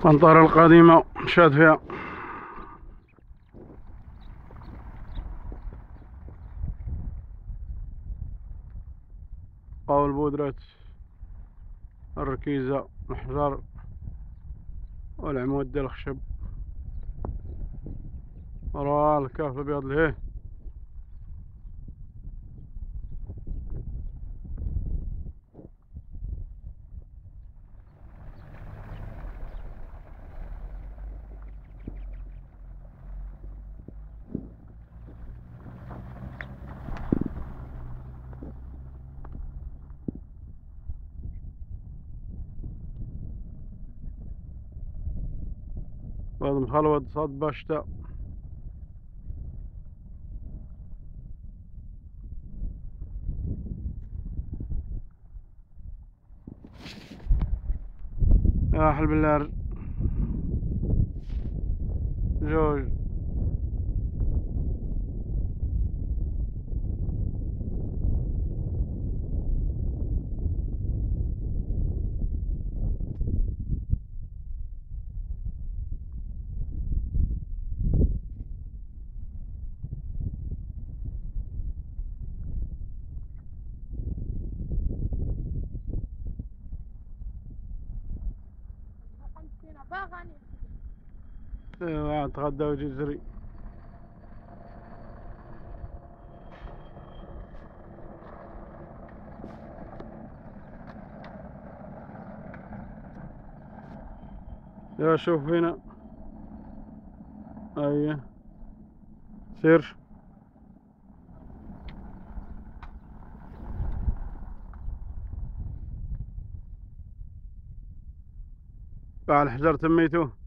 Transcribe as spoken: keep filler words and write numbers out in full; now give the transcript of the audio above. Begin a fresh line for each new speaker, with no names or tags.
طنطارة القديمة مشات فيها. قاول بودرة الركيزة الحجر والعمود ديال الخشب. راه الكهف الابيض لهيه. هذا مخلوط صاد باشتا. يا حل بالله جوج. ايوا تغدى ويجي يجري. يا شوف هنا. ايه سير. على الحجر تميتوه.